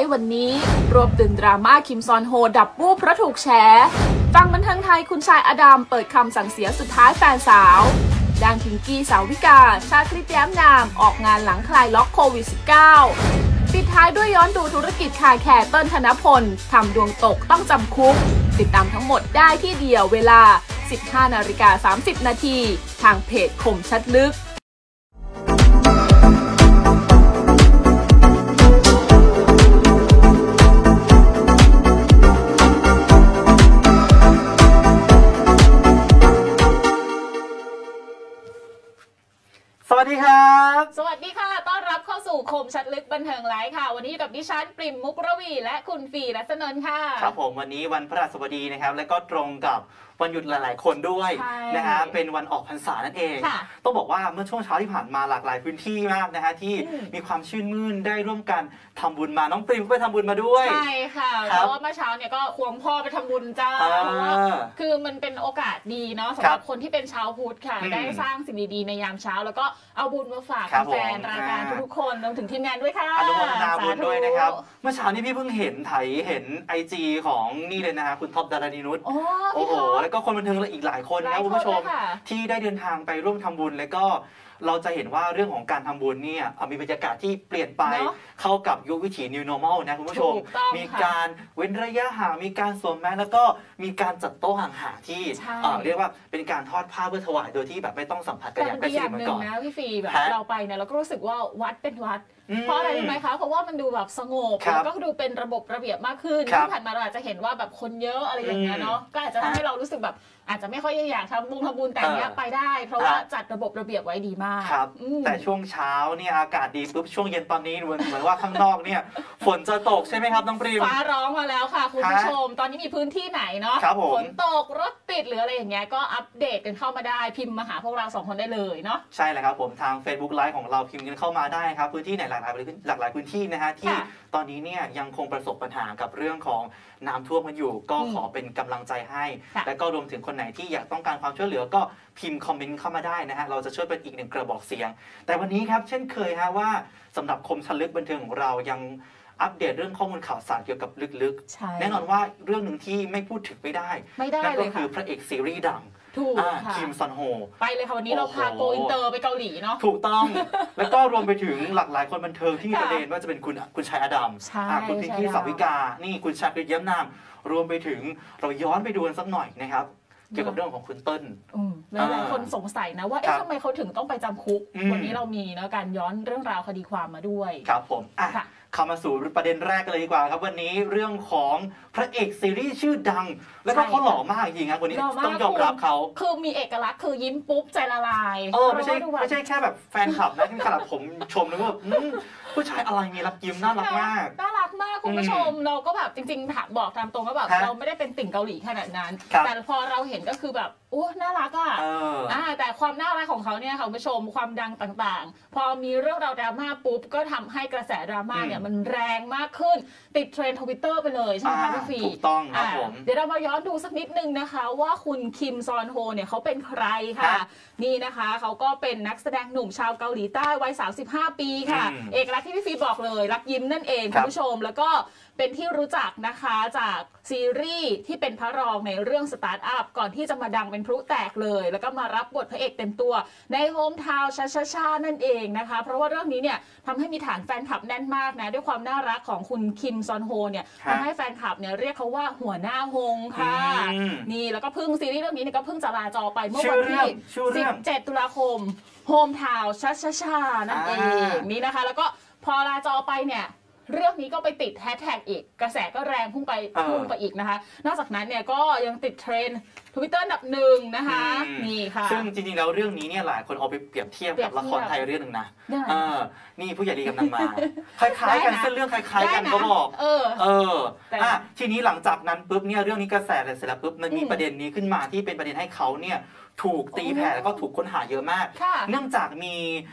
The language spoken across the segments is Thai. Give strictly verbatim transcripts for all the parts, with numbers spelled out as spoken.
วันนี้รวบตึงดราม่าคิมซอนโฮดับวูบเพราะถูกแฉฟังบันเทิงไทยคุณชายอดัมเปิดคำสั่งเสียสุดท้ายแฟนสาวดังพิงกี้สาวิกาชาคริตแย้มนามออกงานหลังคลายล็อกโควิด สิบเก้า ปิดท้ายด้วยย้อนดูธุรกิจคาแคร์เติ้ลธนพลทำดวงตกต้องจำคุกติดตามทั้งหมดได้ที่เดียวเวลา สิบห้านาฬิกาสามสิบนาทีทางเพจคมชัดลึกสวัสดีครับสวัสดีค่ะต้อนรับเข้าสู่คมชัดลึกบันเทิงไลฟ์ค่ะวันนี้อยู่กับดิฉันปริมมุกระวีและคุณฟีรัตนนท์ค่ะครับผมวันนี้วันพฤหัสบดีนะครับและก็ตรงกับวันหยุดหลายๆคนด้วยนะฮะเป็นวันออกพรรษานั่นเองต้องบอกว่าเมื่อช่วงเช้าที่ผ่านมาหลากหลายพื้นที่มากนะฮะที่มีความชื่นมื่นได้ร่วมกันทำบุญมาน้องปริมก็ไปทำบุญมาด้วยใช่ค่ะเพราะว่าเมื่อเช้าเนี่ยก็ควงพ่อไปทำบุญจ้าเพราะว่าคือมันเป็นโอกาสดีเนาะสำหรับคนที่เป็นชาวพุทธค่ะได้สร้างสิ่งดีๆในยามเช้าแล้วก็เอาบุญมาฝากแฟนรายการทุกคนรวมถึงทีมงานด้วยค่ะอนุโมทนาบุญด้วยนะครับเมื่อเช้านี้พี่เพิ่งเห็นไถเห็นไอจีของนี่เลยนะฮะคุณท็อปดารานีนุชโอ้โหแล้วก็คนบันเทิงอีกหลายคนนะคุณผู้ชมที่ได้เดินทางไปร่วมทำบุญแล้วก็เราจะเห็นว่าเรื่องของการทำบุญเนี่ยมีบรรยากาศที่เปลี่ยนไปเข้ากับยุควิถี New Normal นะคุณผู้ชมมีการเว้นระยะห่างมีการสวมแมสแล้วก็มีการจัดโต๊ะห่างๆที่เรียกว่าเป็นการทอดผ้าเพื่อถวายโดยที่แบบไม่ต้องสัมผัสกันอย่างใกล้ชิดเหมือนก่อนนะพี่ฟีแบบเราไปเนี่ยเราก็รู้สึกว่าวัดเป็นวัดเพราะอะไรรู้ไหมคะเพราะว่ามันดูแบบสงบแล้วก็ดูเป็นระบบระเบียบมากขึ้นที่ผ่านมาเราอาจจะเห็นว่าแบบคนเยอะอะไรอย่างเงี้ยเนาะก็อาจจะทำให้เรารู้สึกแบบอาจจะไม่ค่อยอยากทำบุญทำบุญแต่เนี้ยไปได้เพราะว่าจัดระบบระเบียบไว้ดีมากครับแต่ช่วงเช้าเนี่ยอากาศดีปุ๊บช่วงเย็นตอนนี้เหมือนเหมือนว่าข้างนอกเนี่ยฝนจะตกใช่ไหมครับน้องปริมฟ้าร้องมาแล้วค่ะคุณผู้ชมตอนนี้มีพื้นที่ไหนเนาะฝนตกรถติดหรืออะไรอย่างเงี้ยก็อัปเดตกันเข้ามาได้พิมพ์มาหาพวกเราสองคนได้เลยเนาะใช่เลยครับผมทาง Facebook Live ของเราพิมพ์กันเข้ามาได้ครับพื้นที่ไหนหลากหลายหลากหลายพื้นที่นะฮะที่ตอนนี้เนี่ยยังคงประสบปัญหากับเรื่องของน้ำท่วมกันอยู่ก็ขอเป็นกำลังใจให้และก็รวมถึงคนไหนที่อยากต้องการความช่วยเหลือก็พิมพ์คอมเมนต์เข้ามาได้นะฮะเราจะช่วยเป็นอีกหนึ่งกระบอกเสียงแต่วันนี้ครับเช่นเคยฮะว่าสำหรับคมชัดลึกบันเทิงของเรายังอัปเดตเรื่องข้อมูลข่าวสารเกี่ยวกับลึกๆแน่นอนว่าเรื่องหนึ่งที่ไม่พูดถึงไม่ได้นั่นก็คือพระเอกซีรีส์ดังคิมซอนโฮไปเลยค่ะวันนี้เราพาโกอินเตอร์ไปเกาหลีเนาะถูกต้องแล้วก็รวมไปถึงหลากหลายคนบันเทิงที่มีประเด็นว่าจะเป็นคุณคุณชายอดัมคุณพิงกี้สาวิกานี่คุณชาคริตแย้มนามรวมไปถึงเราย้อนไปดูกันสักหน่อยนะครับเกี่ยวกับเรื่องของคุณเติ้ลหลายคนสงสัยนะว่าเอ๊ะทำไมเขาถึงต้องไปจำคุกวันนี้เรามีนะการย้อนเรื่องราวคดีความมาด้วยครับผมเข้ามาสู่ประเด็นแรกกันเลยดีกว่าครับวันนี้เรื่องของพระเอกซีรีส์ชื่อดังแล้วก็เขาหล่อมากจริงครับวันนี้ต้องยอมรับเขาคือมีเอกลักษณ์คือยิ้มปุ๊บใจละลายเออไม่ใช่ไม่ใช่แค่แบบแฟนคลับนะที่ขนาดผมชมนะว่าผู้ชายอะไรมีรับยิ้มน่ารักมากน่ารักมากคุณผู้ชมเราก็แบบจริงๆถามบอกตามตรงว่าแบบเราไม่ได้เป็นติ่งเกาหลีขนาดนั้นแต่พอเราเห็นก็คือแบบโอ้น่ารักอ่ะแต่ความน่ารักของเขาเนี่ยค่ะคุณผู้ชมความดังต่างๆพอมีเรื่องราวดราม่าปุ๊บก็ทำให้กระแสดราม่าเนี่ยมันแรงมากขึ้นติดเทรนด์ทวิตเตอร์ไปเลยใช่ไหมคะพี่ฟีถูกต้องครับผมเดี๋ยวเรามาย้อนดูสักนิดนึงนะคะว่าคุณคิมซอนโฮเนี่ยเขาเป็นใครค่ะนี่นะคะเขาก็เป็นนักแสดงหนุ่มชาวเกาหลีใต้วัยสามสิบห้าปีค่ะเอกลักษณ์ที่พี่ฟีบอกเลยรักยิ้มนั่นเองคุณผู้ชมแล้วก็เป็นที่รู้จักนะคะจากซีรีส์ที่เป็นพระรองในเรื่องสตาร์ทอัพก่อนที่จะมาดังเป็นพลุแตกเลยแล้วก็มารับบทพระเอกเต็มตัวในโฮมทาวน์ชาชาชานั่นเองนะคะเพราะว่าเรื่องนี้เนี่ยทำให้มีฐานแฟนคลับแน่นมากนะด้วยความน่ารักของคุณคิมซอนโฮเนี่ยทำให้แฟนคลับเนี่ยเรียกเขาว่าหัวหน้าฮงค่ะนี่แล้วก็เพิ่งซีรีส์เรื่องนี้เนี่ยก็เพิ่งจะลาจอไปเมื่อวันที่สิบเจ็ดตุลาคมโฮมทาวน์ชาชาชานั่นเองนี่นะคะแล้วก็พอลาจอไปเนี่ยเรื่องนี้ก็ไปติดแฮชแท็กอีกกระแสก็แรงพุ่งไปพุ่งไปอีกนะคะนอกจากนั้นเนี่ยก็ยังติดเทรนด์ทวิตเตอร์อันดับหนึ่งนะคะนี่ค่ะซึ่งจริงๆแล้วเรื่องนี้เนี่ยหลายคนเอาไปเปรียบเทียบกับละครไทยเรื่องหนึ่งนะนี่ผู้ใหญ่ดีกำลังมาคล้ายๆกันเส้นเรื่องคล้ายๆกันก็บอกเออเอออ่ะทีนี้หลังจากนั้นปุ๊บเนี่ยเรื่องนี้กระแสเสร็จแล้วปุ๊บมันมีประเด็นนี้ขึ้นมาที่เป็นประเด็นให้เขาเนี่ยถูกตีแผ่แล้วก็ถูกค้นหาเยอะมากเนื่องจากมี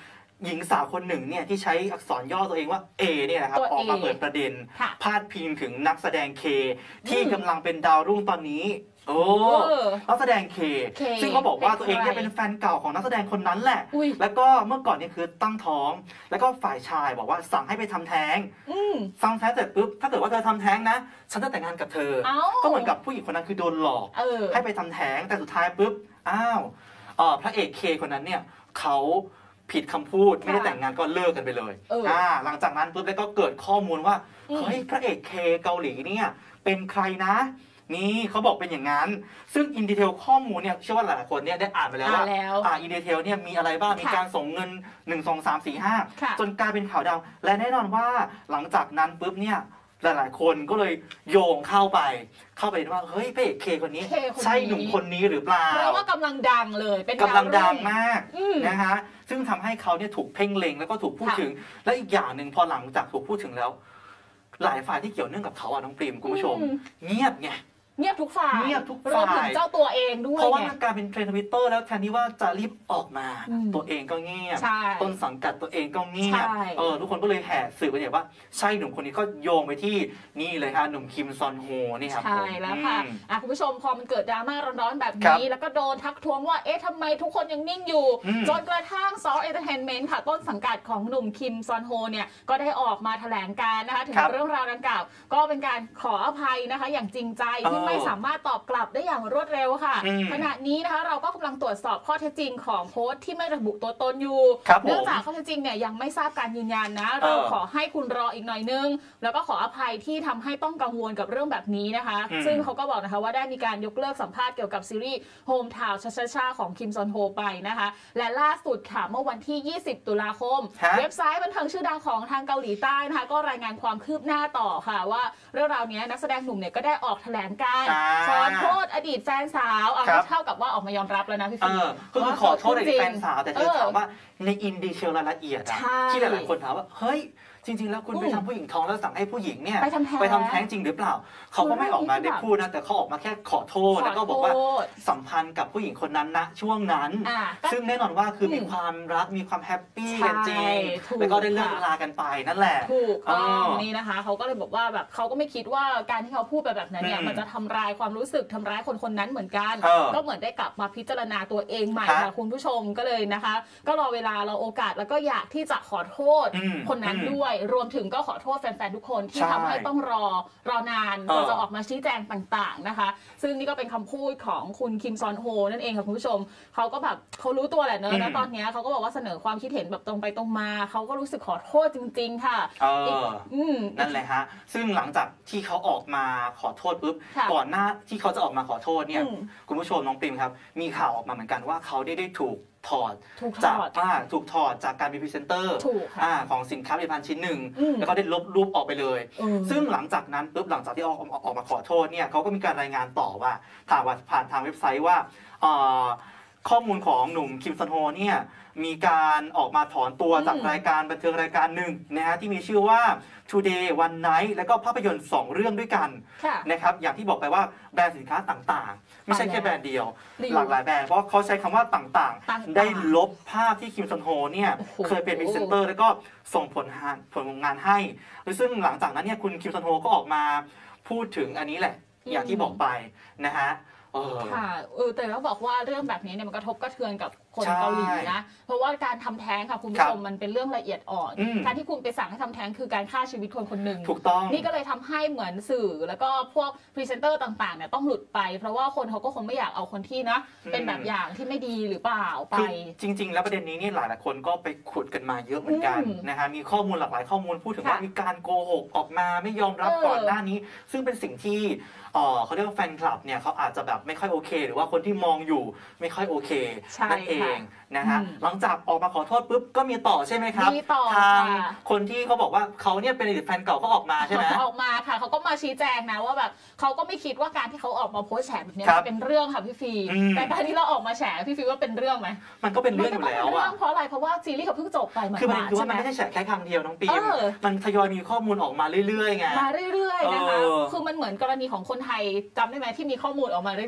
หญิงสาวคนหนึ่งเนี่ยที่ใช้อักษรย่อตัวเองว่า A เนี่ยนะครับออกมาเปิดประเด็นพาดพิงถึงนักแสดงเคที่กำลังเป็นดาวรุ่งตอนนี้โอ้นักแสดงเคซึ่งเขาบอกว่าตัวเองเนี่ยเป็นแฟนเก่าของนักแสดงคนนั้นแหละแล้วก็เมื่อก่อนเนี่ยคือตั้งท้องแล้วก็ฝ่ายชายบอกว่าสั่งให้ไปทำแท้งสั่งแท้งเสร็จปุ๊บถ้าเกิดว่าเธอทำแท้งนะฉันจะแต่งงานกับเธอก็เหมือนกับผู้หญิงคนนั้นคือโดนหลอกให้ไปทำแท้งแต่สุดท้ายปุ๊บอ้าวพระเอกเคคนนั้นเนี่ยเขาผิดคำพูดไม่ได้แต่งงานก็เลิกกันไปเลยอ่าหลังจากนั้นปุ๊บแล้วก็เกิดข้อมูลว่าเฮ้ยพระเอกเคเกาหลีเนี่ยเป็นใครนะนี่เขาบอกเป็นอย่างนั้นซึ่งอินดีเทลข้อมูลเนี่ยเชื่อว่าหลายๆคนเนี่ยได้อ่านไปแล้วว่าอ่าอินดีเทลเนี่ยมีอะไรบ้างมีการส่งเงินหนึ่ง สอง สาม สี่ ห้าจนกลายเป็นข่าวดังและแน่นอนว่าหลังจากนั้นปุ๊บเนี่ยหลายๆคนก็เลยโยงเข้าไปเข้าไปว่าเฮ้ยพระเอกเคคนนี้ใช่หนุ่มคนนี้หรือเปล่าเพราะว่ากำลังดังเลยเป็นกำลังดังมากนะฮะซึ่งทำให้เขาเนี่ยถูกเพ่งเล็งแล้วก็ถูกพูดถึงและอีกอย่างหนึ่งพอหลังจากถูกพูดถึงแล้วหลายฝ่ายที่เกี่ยวเนื่องกับเขาอ่ะน้องปรีมคุณผู้ชมเงียบไงเงียบทุกฝ่ายเงียบทุกฝ่ายรวมถึงเจ้าตัวเองด้วยเพราะว่าการเป็นเทรนด์ทวิตเตอร์แล้วแทนที่ว่าจะรีบออกมาตัวเองก็เงียบต้นสังกัดตัวเองก็เงียบเออทุกคนก็เลยแห่สื่อไปเนี่ยว่าใช่หนุ่มคนนี้ก็โยงไปที่นี่เลยค่ะหนุ่มคิมซอนโฮนี่ครับใช่แล้วค่ะคุณผู้ชมพอมันเกิดดราม่าร้อนๆแบบนี้แล้วก็โดนทักท้วงว่าเอ๊ะทำไมทุกคนยังนิ่งอยู่จนกระทั่งซอลเอนเตอร์เทนเมนต์ค่ะต้นสังกัดของหนุ่มคิมซอนโฮเนี่ยก็ได้ออกมาแถลงการนะคะถึงเรื่องราวดังกล่าวก็เป็นการขออภัยนะคะอย่างจริงใจที่ไม่สามารถตอบกลับได้อย่างรวดเร็วค่ะขณะนี้นะคะเราก็กำลังตรวจสอบข้อเท็จจริงของโพสต์ที่ไม่ระบุตัวตนอยู่เนื่องจากข้อเท็จจริงเนี่ยยังไม่ทราบการยืนยันนะเราขอให้คุณรออีกหน่อยนึงแล้วก็ขออภัยที่ทำให้ต้องกังวลกับเรื่องแบบนี้นะคะซึ่งเขาก็บอกนะคะว่าได้มีการยกเลิกสัมภาษณ์เกี่ยวกับซีรีส์โฮมทาวน์ชาชาของคิมซอนโฮไปนะคะและล่าสุดค่ะเมื่อวันที่ยี่สิบตุลาคมเว็บไซต์บันเทิงชื่อดังของทางเกาหลีใต้นะคะก็รายงานความคืบหน้าต่อค่ะว่าเรื่องราวนี้นักแสดงหนุ่มเนี่ยก็ได้ออกแถลงการขอโทษอดีตแฟนสาวเอาเท่ากับว่าออกมายอมรับแล้วนะพี่ฟิล์มก็คือขอโทษอดีตแฟนสาวแต่เธอถามว่าในอินดีเทลรายละเอียดที่หลายๆคนถามว่าเฮ้ยจริงๆแล้วคุณไปทำผู้หญิงท้องแล้วสั่งให้ผู้หญิงเนี่ยไปทำแท้งจริงหรือเปล่าเขาก็ไม่ออกมาได้พูดนะแต่เขาออกมาแค่ขอโทษแล้วก็บอกว่าสัมพันธ์กับผู้หญิงคนนั้นนะช่วงนั้นซึ่งแน่นอนว่าคือมีความรักมีความแฮปปี้กันจริงแล้วก็ได้เลิกลากันไปนั่นแหละถูกต้องนี่นะคะเขาก็เลยบอกว่าแบบเขาก็ไม่คิดว่าการที่เขาพูดไปแบบนั้นเนี่ยมันจะทำร้ายความรู้สึกทำร้ายคนคนนั้นเหมือนกันก็เหมือนได้กลับมาพิจารณาตัวเองใหม่ค่ะคุณผู้ชมก็เลยนะคะก็รอเวลารอโอกาสแล้วก็อยากที่จะขอโทษคนนั้นด้วยรวมถึงก็ขอโทษแฟนๆทุกคนที่ทำให้ต้องรอรอนานกว่าจะออกมาชี้แจงต่างๆนะคะซึ่งนี่ก็เป็นคำพูดของคุณคิมซอนโฮนั่นเองค่ะคุณผู้ชมเขาก็แบบเขารู้ตัวแหละเนอะแล้วตอนนี้เขาก็บอกว่าเสนอความคิดเห็นแบบตรงไปตรงมาเขาก็รู้สึกขอโทษจริงๆค่ะเออนั่นแหละฮะซึ่งหลังจากที่เขาออกมาขอโทษปุ๊บก่อนหน้าที่เขาจะออกมาขอโทษเนี่ยคุณผู้ชมน้องปิมครับมีข่าวออกมาเหมือนกันว่าเขาได้ได้ถูกถอดจากถูกถอดจากการเป็นพรีเซนเตอร์ของสินค้าผลิตภัณฑ์ชิ้นหนึ่งแล้วก็ได้ลบรูปออกไปเลยซึ่งหลังจากนั้นปุ๊บหลังจากที่ออกออกมาขอโทษเนี่ยเขาก็มีการรายงานต่อว่าถามว่าผ่านทางเว็บไซต์ว่าข้อมูลของหนุ่มคิมซอนโฮเนี่ยมีการออกมาถอนตัวจากรายการบันเทิงรายการหนึ่งนะฮะที่มีชื่อว่า Today One Night แล้วก็ภาพยนตร์สองเรื่องด้วยกันนะครับอย่างที่บอกไปว่าแบรนด์สินค้าต่างๆไม่ใช่แค่แบรนด์เดียวหลากหลายแบรนด์เพราะเขาใช้คำว่าต่างๆได้ลบภาพที่คิมซอนโฮเนี่ยเคยเป็นพรีเซนเตอร์แล้วก็ส่งผลงานผลงานให้ซึ่งหลังจากนั้นเนี่ยคุณคิมซอนโฮก็ออกมาพูดถึงอันนี้แหละอย่างที่บอกไปนะฮะค่ะเออแต่เราบอกว่าเรื่องแบบนี้เนี่ยมันกระทบกระเทือนกับคนเกาหลีนะเพราะว่าการทำแท้งค่ะคุณผู้ชมมันเป็นเรื่องละเอียดอ่อนการที่คุณไปสั่งให้ทำแท้งคือการฆ่าชีวิตคนคนหนึ่งถูกต้องนี่ก็เลยทำให้เหมือนสื่อแล้วก็พวกพรีเซนเตอร์ต่างๆเนี่ยต้องหลุดไปเพราะว่าคนเขาก็คงไม่อยากเอาคนที่นะเป็นแบบอย่างที่ไม่ดีหรือเปล่าไปจริงๆแล้วประเด็นนี้นี่หลายหลายคนก็ไปขุดกันมาเยอะเหมือนกันนะฮะมีข้อมูลหลากหลายข้อมูลพูดถึงว่ามีการโกหกออกมาไม่ยอมรับก่อนหน้านี้ซึ่งเป็นสิ่งที่เขาเรียกว่าแฟนคลับเนี่ยเขาอาจจะแบบไม่ค่อยโอเคหรือว่าคนที่มองอยู่ไม่ค่อยโอเคนั่นเองนะฮะหลังจากออกมาขอโทษปุ๊บก็มีต่อใช่ไหมครับทางคนที่เขาบอกว่าเขาเนี่ยเป็นอดีตแฟนเก่าก็ออกมาใช่ไหมออกมาค่ะเขาก็มาชี้แจงนะว่าแบบเขาก็ไม่คิดว่าการที่เขาออกมาโพสแฉแบบนี้เป็นเรื่องค่ะพี่ฟีแต่การที่เราออกมาแฉพี่ฟีว่าเป็นเรื่องไหมมันก็เป็นเรื่องอยู่แล้วอะเพราะอะไรเพราะว่าซีรีส์เขาเพิ่งจบไปเหมือนคือมันคือว่ามันไม่ใช่แฉแค่ครั้งเดียวน้องปีมมันทยอยมีข้อมูลออกมาเรื่อยๆไงมาเรื่อยๆนะคะคือมันเหมือนกรณีของคนไทยจำได้ไหมที่มีข้อมูลออกมาเรื่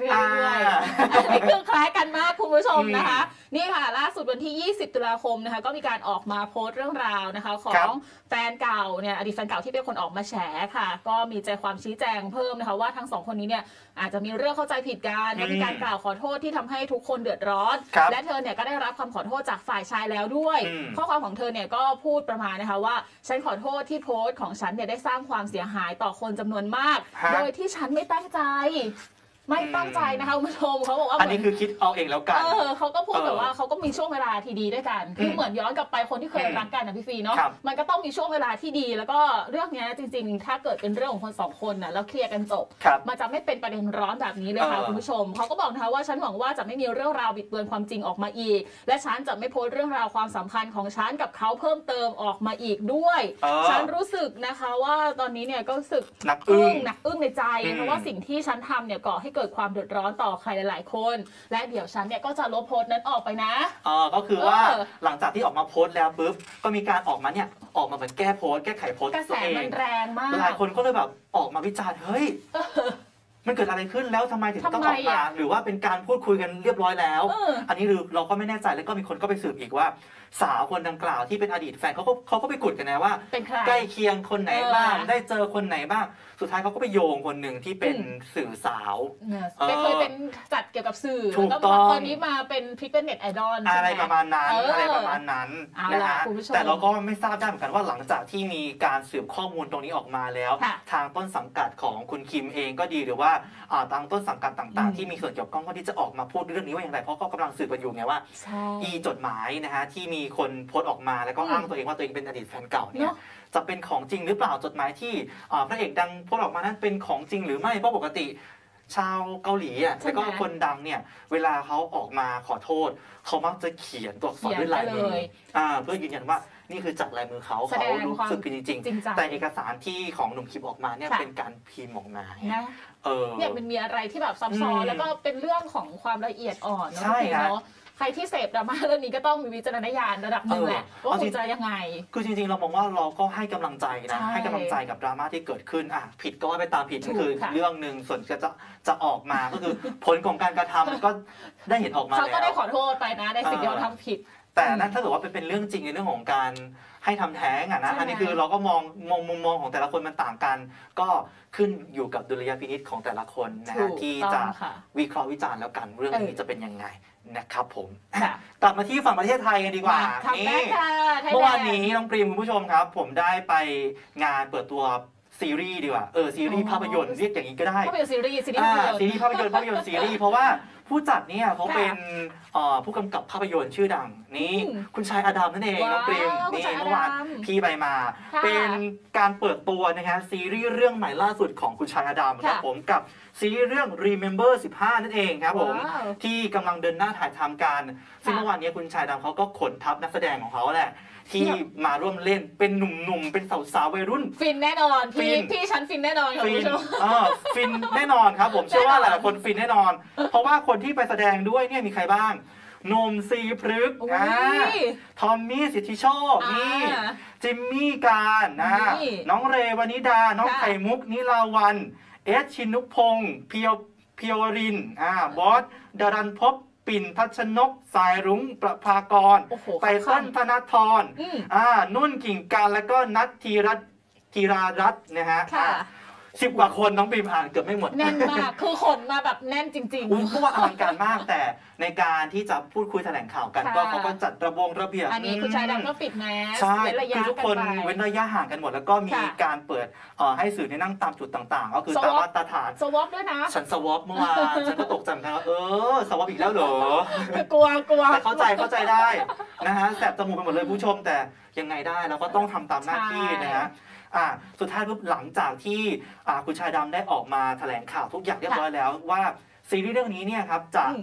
เรื่อยๆนี่คือคล้ายกันมากคุณผู้ชมนะคะนี่ค่ะล่าสุดวันที่ยี่สิบตุลาคมนะคะก็มีการออกมาโพสต์เรื่องราวนะคะของแฟนเก่าเนี่ยอดีตแฟนเก่าที่เป็นคนออกมาแฉค่ะก็มีใจความชี้แจงเพิ่มนะคะว่าทั้งสองคนนี้เนี่ยอาจจะมีเรื่องเข้าใจผิดกันและมีการกล่าวขอโทษที่ทำให้ทุกคนเดือดร้อนและเธอเนี่ยก็ได้รับคำขอโทษจากฝ่ายชายแล้วด้วยข้อความของเธอเนี่ยก็พูดประมาณนะคะว่าฉันขอโทษที่โพสต์ของฉันเนี่ยได้สร้างความเสียหายต่อคนจำนวนมากโดยที่ฉันไม่ตั้งใจไม่ตั้งใจนะคะคุณผู้ชมเขาบอกว่าอันนี้คือคิดเอาเองแล้วกันเออเขาก็พูดแบบว่าเขาก็มีช่วงเวลาที่ดีด้วยกันคือเหมือนย้อนกลับไปคนที่เคยรักกันนะพี่ฟีเนาะมันก็ต้องมีช่วงเวลาที่ดีแล้วก็เรื่องนี้จริงๆถ้าเกิดเป็นเรื่องของคนสองคนนะแล้วเคลียร์กันจบมันจะไม่เป็นประเด็นร้อนแบบนี้เลยค่ะคุณผู้ชมเขาก็บอกนะคะว่าฉันหวังว่าจะไม่มีเรื่องราวบิดเบือนความจริงออกมาอีกและฉันจะไม่โพสต์เรื่องราวความสัมพันธ์ของฉันกับเขาเพิ่มเติมออกมาอีกด้วยฉันรู้สึกนะคะว่าตอนนี้เนี่ยก็รู้สึกหนักอึ้งหนักอึ้งในใจเพราะว่าสิ่งที่ฉันทำเนี่ยก่อให้เกิดความเดือดร้อนต่อใครหลายๆคนและเดี๋ยวฉันเนี่ยก็จะลบโพสต์นั้นออกไปนะอ๋อก็คือว่าหลังจากที่ออกมาโพสต์แล้วปุ๊บก็มีการออกมาเนี่ยออกมาเหมือนแก้โพสต์แก้ไขโพสต์กระแสมันแรงมากหลายคนก็เลยแบบออกมาวิจารณ์เฮ้ยมันเกิดอะไรขึ้นแล้วทำไมถึงต้องออกมาหรือว่าเป็นการพูดคุยกันเรียบร้อยแล้วอันนี้เราก็ไม่แน่ใจแล้วก็มีคนก็ไปสืบอีกว่าสาวคนดังกล่าวที่เป็นอดีตแฟนเขาก็เขาก็ไปกุดกันนะว่าใกล้เคียงคนไหนบ้างได้เจอคนไหนบ้างสุดท้ายเขาก็ไปโยงคนหนึ่งที่เป็นสื่อสาวเคยเป็นจัดเกี่ยวกับสื่อแล้วก็ตอนนี้มาเป็นพริกเป็นเน็ตไอดอลอะไรประมาณนั้นอะไรประมาณนั้นนะฮะแต่เราก็ไม่ทราบได้เหมือนกันว่าหลังจากที่มีการสืบข้อมูลตรงนี้ออกมาแล้วทางต้นสังกัดของคุณคิมเองก็ดีหรือว่าทางต้นสังกัดต่างๆที่มีส่วนเกี่ยวข้องก็ที่จะออกมาพูดเรื่องนี้ว่าอย่างไรเพราะก็กำลังสืบกันอยู่ไงว่าอีจดหมายนะฮะที่มีคนโพสต์ออกมาแล้วก็อ้างตัวเองว่าตัวเองเป็นอดีตแฟนเก่าเนี่ยจะเป็นของจริงหรือเปล่าจดหมายที่พระเอกดังโพสต์ออกมานั้นเป็นของจริงหรือไม่เพราะปกติชาวเกาหลีอ่ะแล้วก็คนดังเนี่ยเวลาเขาออกมาขอโทษเขามักจะเขียนตัวอักษรด้วยลายมือเพื่อยืนยันว่านี่คือจากลายมือเขาเขารู้สึกจริงๆแต่เอกสารที่ของหนุ่มคิมออกมาเนี่ยเป็นการพิมพ์ออกมาเนี่ยมันมีอะไรที่แบบซับซ้อนแล้วก็เป็นเรื่องของความละเอียดอ่อนเนาะใครที่เสพดราม่าเรื่องนี้ก็ต้องมีวิจารณญาณระดับหนึ่งแหละว่าคุณจะยังไงคือจริงๆเรามองว่าเราก็ให้กำลังใจนะให้กำลังใจกับดราม่าที่เกิดขึ้นอ่ะผิดก็ว่าไปตามผิดก็คือเรื่องหนึ่งส่วนจะจะจะออกมาก็คือผลของการกระทำก็ได้เห็นออกมาแล้วเขาก็ได้ขอโทษไปนะในสิ่งที่เขาทำผิดแต่นั่นถ้าเกิดว่าเป็นเรื่องจริงในเรื่องของการให้ทำแท้งอ่ะนะอันนี้คือเราก็มองมองมุมมองของแต่ละคนมันต่างกันก็ขึ้นอยู่กับดุลยพินิจของแต่ละคนนะฮะที่จะวิเคราะห์วิจารณ์แล้วกันเรื่องนี้จะเป็นยังไงนะครับผมกลับมาที่ฝั่งประเทศไทยกันดีกว่านี่เมื่อวานนี้น้องปรีมคุณผู้ชมครับผมได้ไปงานเปิดตัวซีรีส์ดีกว่าเออซีรีส์ภาพยนตร์เรียกอย่างนี้ก็ได้ภาพยนตร์ซีรีส์ซีรีส์ภาพยนตร์ซีรีส์ภาพยนตร์ภาพยนตร์ซีรีส์เพราะว่าผู้จัดเนี่ยเขาเป็นผู้กำกับภาพยนตร์ชื่อดังนี่คุณชายอดัมนั่นเองน้องปรีมนี่เมื่อวานพี่ไปมาเป็นการเปิดตัวนะฮะซีรีส์เรื่องใหม่ล่าสุดของคุณชายอดัมครับผมกับซีรีส์เรื่อง Remember สิบห้านั่นเองครับผมที่กำลังเดินหน้าถ่ายทำกันซึ่งเมื่อวานนี้คุณชายอดัมเขาก็ขนทัพนักแสดงของเขาแหละที่มาร่วมเล่นเป็นหนุ่มๆเป็นสาวๆวัยรุ่นฟินแน่นอนพี่พี่ฉันฟินแน่นอนฟินอ่าฟินแน่นอนครับผมเชื่อว่าหลายคนฟินแน่นอนเพราะว่าคนที่ไปแสดงด้วยเนี่ยมีใครบ้างนมซีพฤกษ์ทอมมี่สิทธิโชคนี่จิมมี่การนะน้องเรวนิดาน้องไข่มุกนิลาวันเอสชินุพงศ์เพียวเพียวรินอ่าบอสดารันพบปิ่นทัชนกสายรุ้งประภากรไตเติ้ลธนทรอ่านุ่นกิ่งการแล้วก็นัทธีรัตน์ธีรารัตน์นะฮะสิบกว่าคนน้องบีมอ่านเกือบไม่หมดแน่นมากคือขนมาแบบแน่นจริงๆเพราะว่าอลังการมากแต่ในการที่จะพูดคุยแถลงข่าวกันก็เขาก็จัดระบงระเบียบอันนี้คุณชายดำก็ปิดแมสใช่คือทุกคนเว้นระยะห่างกันหมดแล้วก็มีการเปิดให้สื่อนั่งตามจุดต่างๆก็คือตามมาตรฐานสวอปด้วยนะฉันสวอปเมื่อวานฉันก็ตกใจเหมือนกันว่าเออสวอปอีกแล้วเหรอกลัวกลัวแต่เข้าใจเข้าใจได้นะฮะแสบจมูกไปหมดเลยผู้ชมแต่ยังไงได้เราก็ต้องทำตามหน้าที่นะฮะอ่าสุดท้ายปุ๊บหลังจากที่คุณชายดำได้ออกมาแถลงข่าวทุกอย่างเรียบร้อยแล้วว่าซีรีส์เรื่องนี้เนี่ยครับจะ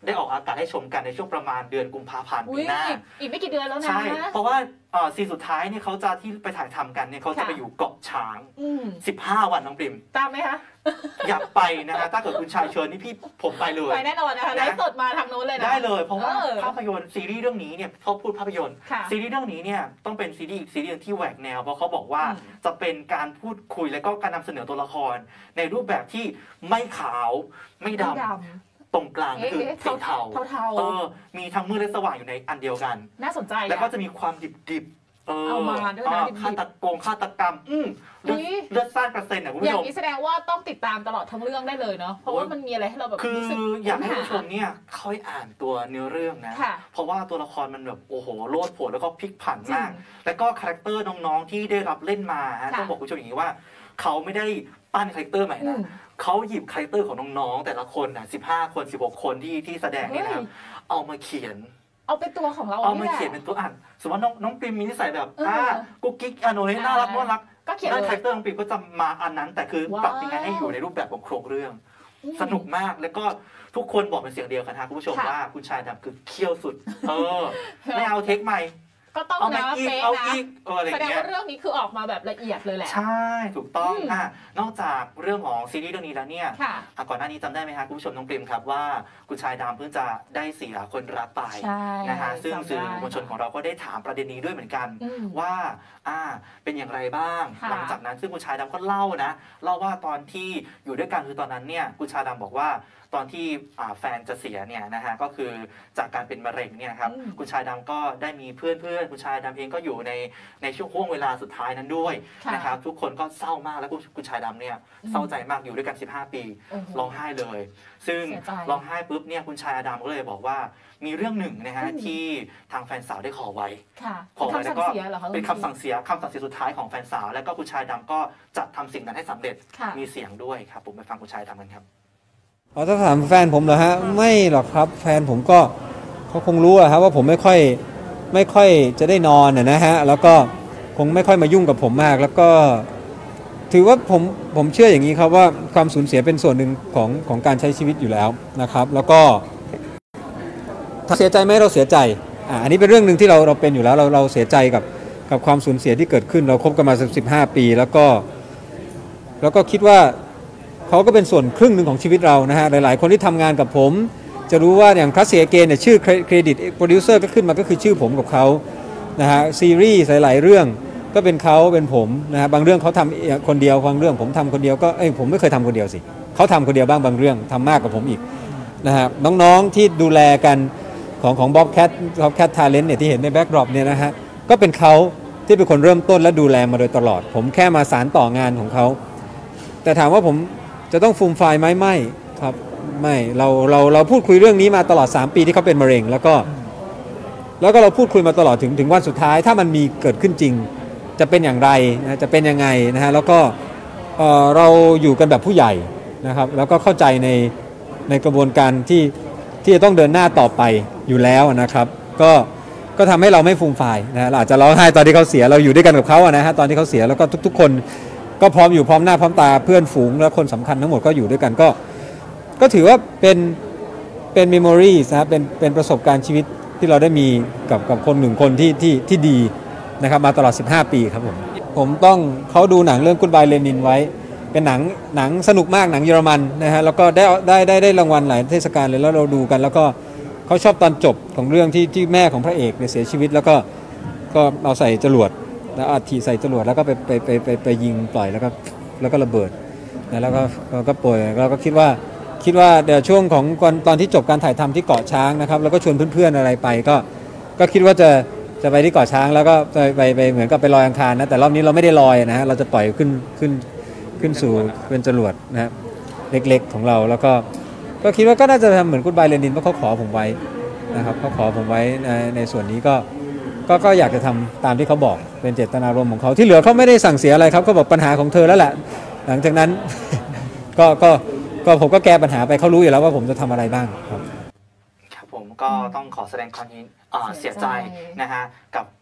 ได้ออกอากาศให้ชมกันในช่วงประมาณเดือนกุมภาพันธ์ปีหน้าอีกไม่กี่เดือนแล้วนะใช่เพราะว่าซีนสุดท้ายเนี่ยเขาจะที่ไปถ่ายทำกันเนี่ยเขาจะไปอยู่เกาะช้างสิบห้าวันน้องปริมตามไหมคะอยากไปนะฮะถ้าเกิดคุณชายเชิญนี่พี่ผมไปเลยไปแน่นอนนะคะไลฟ์สดมาทางโน้นเลยนะได้เลยเพราะว่าภาพยนตร์ซีรีส์เรื่องนี้เนี่ยเขาพูดภาพยนตร์ซีรีส์เรื่องนี้เนี่ยต้องเป็นซีรีส์ซีรีส์ที่แหวกแนวเพราะเขาบอกว่าจะเป็นการพูดคุยและก็การนำเสนอตัวละครในรูปแบบที่ไม่ขาวไม่ดำตรงกลางคือสีเทาเออมีทั้งมืดและสว่างอยู่ในอันเดียวกันน่าสนใจแล้วก็จะมีความดิบเออเอามาด้วยนะฆาตกรฆาตกรรมอืมเลือดสร้างกระเซ็นอ่ะคุณผู้ชมอย่างนี้แสดงว่าต้องติดตามตลอดทั้งเรื่องได้เลยเนาะเพราะว่ามันมีอะไรให้เราแบบคืออยากให้ผู้ชมเนี่ยค่อยอ่านตัวเนื้อเรื่องนะเพราะว่าตัวละครมันแบบโอ้โหโลดโผนแล้วก็พลิกผันมากแล้วก็คาแรคเตอร์น้องๆที่ได้รับเล่นมาต้องบอกคุณผู้ชมอย่างนี้ว่าเขาไม่ได้ปั้นคาแรคเตอร์ใหม่นะเขาหยิบคาแรคเตอร์ของน้องๆแต่ละคนอ่ะสิบห้าคนสิบหกคนที่ที่แสดงนี่นะเอามาเขียนเอาเป็นตัวของเราเอามาเขียนเป็นตัวอ่านสมมติน้องน้องปริมมีนิสัยแบบอ่ากุ๊กกิ๊กอ่ะโนเน่น่ารักน่ารักก็เขียนคาแรคเตอร์น้องปริมก็จะมาอันนั้นแต่คือปรับยังไงให้อยู่ในรูปแบบของโครงเรื่องสนุกมากแล้วก็ทุกคนบอกเป็นเสียงเดียวกันนะคุณผู้ชมว่าคุณชายดำคือเคี่ยวสุดเออไม่เอาเทคใหม่ก็ต้องนะเป๊ะนะแสดงว่าเรื่องนี้คือออกมาแบบละเอียดเลยแหละใช่ถูกต้องอ่ะนอกจากเรื่องของซีรีส์เรื่องนี้แล้วเนี่ยก่อนหน้านี้จำได้ไหมคะคุณผู้ชมน้องปริมครับว่าคุณชายดำเพิ่งจะได้เสียคนรักไปนะฮะซึ่งสื่อมวลชนของเราก็ได้ถามประเด็นนี้ด้วยเหมือนกันว่าอ่าเป็นอย่างไรบ้างหลังจากนั้นซึ่งคุณชายดำก็เล่านะเล่าว่าตอนที่อยู่ด้วยกันคือตอนนั้นเนี่ยคุณชายดำบอกว่าตอนที่แฟนจะเสียเนี่ยนะฮะก็คือจากการเป็นมะเร็งเนี่ยครับคุณชายดำก็ได้มีเพื่อนเพื่อนคุณชายดำเองก็อยู่ในในช่วงห่วงเวลาสุดท้ายนั้นด้วยนะครับทุกคนก็เศร้ามากแล้วคุณชายดำเนี่ยเศร้าใจมากอยู่ด้วยกันสิบห้าปีร้องไห้เลยซึ่งร้องไห้ปุ๊บเนี่ยคุณชายดำก็เลยบอกว่ามีเรื่องหนึ่งนะฮะที่ทางแฟนสาวได้ขอไว้ขอไว้แล้วก็เป็นคำสั่งเสียคำสั่งเสียสุดท้ายของแฟนสาวแล้วก็คุณชายดำก็จะทำสิ่งนั้นให้สำเร็จมีเสียงด้วยครับผมไปฟังคุณชายดำกันครับอ๋อถ้าถามแฟนผมเหรอฮะไม่หรอกครับแฟนผมก็เขาคงรู้อะครับว่าผมไม่ค่อยไม่ค่อยจะได้นอนนะฮะแล้วก็คงไม่ค่อยมายุ่งกับผมมากแล้วก็ถือว่าผมผมเชื่ออย่างนี้ครับว่าความสูญเสียเป็นส่วนหนึ่งของของการใช้ชีวิตอยู่แล้วนะครับแล้วก็ถ้าเสียใจไหมเราเสียใจอ่าอันนี้เป็นเรื่องหนึ่งที่เราเราเป็นอยู่แล้วเราเราเสียใจกับกับความสูญเสียที่เกิดขึ้นเราคบกันมาสิบห้าปีแล้วก็แล้วก็คิดว่าเขาก็เป็นส่วนครึ่งหนึ่งของชีวิตเรานะฮะหลายๆคนที่ทำงานกับผมจะรู้ว่าอย่างคลาสเซียเกนเนี่ยชื่อเครดิตโปรดิวเซอร์ก็ขึ้นมาก็คือชื่อผมกับเขานะฮะซีรีส์หลายๆเรื่องก็เป็นเขาเป็นผมนะฮะบางเรื่องเขาทำคนเดียวบางเรื่องผมทำคนเดียวก็เอ้ยผมไม่เคยทำคนเดียวสิเขาทำคนเดียวบ้างบางเรื่องทำมากกว่าผมอีกนะฮะน้องๆที่ดูแลกันของของบ๊อบแคทบ๊อบแคททาเลนต์เนี่ยที่เห็นในแบ็กดรอปเนี่ยนะฮะก็เป็นเขาที่เป็นคนเริ่มต้นและดูแลมาโดยตลอดผมแค่มาสานต่องานของเขาแต่ถามว่าผมจะต้องฟูมไฟล์ไหมไม่ครับไม่เราเราเราพูดคุยเรื่องนี้มาตลอดสามปีที่เขาเป็นมะเร็งแล้วก็แล้วก็เราพูดคุยมาตลอดถึงถึงวันสุดท้ายถ้ามันมีเกิดขึ้นจริงจะเป็นอย่างไรนะจะเป็นยังไงนะฮะแล้วก็เอ่อเราอยู่กันแบบผู้ใหญ่นะครับแล้วก็เข้าใจในในกระบวนการที่ที่จะต้องเดินหน้าต่อไปอยู่แล้วนะครับก็ก็ทำให้เราไม่ฟูมไฟล์นะฮะเราอาจจะร้องไห้ตอนที่เขาเสียเราอยู่ด้วยกันกับเขาอะนะฮะตอนที่เขาเสียแล้วก็ทุกๆคนก็พร้อมอยู่พร้อมหน้าพร้อมตาเพื่อนฝูงและคนสำคัญทั้งหมดก็อยู่ด้วยกันก็ก็ถือว่าเป็นเป็นเมมโมรีนะเป็นเป็นประสบการณ์ชีวิตที่เราได้มีกับกับคนหนึ่งคนที่ที่ที่ดีนะครับมาตลอดสิบห้าปีครับผมผมต้องเขาดูหนังเรื่อง Goodbye Lenin ไว้เป็นหนังหนังสนุกมากหนังเยอรมันนะฮะแล้วก็ได้ได้ได้ได้รางวัลหลายเทศกาลเลยแล้วเราดูกันแล้วก็เขาชอบตอนจบของเรื่องที่ที่แม่ของพระเอกเนี่ยเสียชีวิตแล้วก็ก็เอาใส่จรวดแล้วอัดถีใส่จรวดแล้วก็ไปไปไปไปไปยิงปล่อยแล้วก็แล้วก็ระเบิดแล้วก็ก็ป่วยเราก็คิดว่าคิดว่าเดี๋ยวช่วงของตอนที่จบการถ่ายทำที่เกาะช้างนะครับแล้วก็ชวนเพื่อนๆอะไรไปก็ก็คิดว่าจะจะไปที่เกาะช้างแล้วก็ไปไปไปเหมือนกับไปลอยอังคารนะแต่รอบนี้เราไม่ได้ลอยนะฮะเราจะปล่อยขึ้นขึ้นขึ้นสู่เป็นจรวดนะฮะเล็กๆของเราแล้วก็ก็คิดว่าก็น่าจะทำเหมือนGoodbye Leninเพราะเขาขอผมไว้นะครับเขาขอผมไว้ในในส่วนนี้ก็ก็ก็อยากจะทำตามที่เขาบอกเป็นเจตนารมณ์ของเขาที่เหลือเขาไม่ได้สั่งเสียอะไรครับเขาบอกปัญหาของเธอแล้วแหละหลังจากนั้น ก็ก็ก็ผมก็แก้ปัญหาไปเขารู้อยู่แล้วว่าผมจะทำอะไรบ้างครับครับผมก็ต้องขอแสดงความเสียใจนะฮะกับ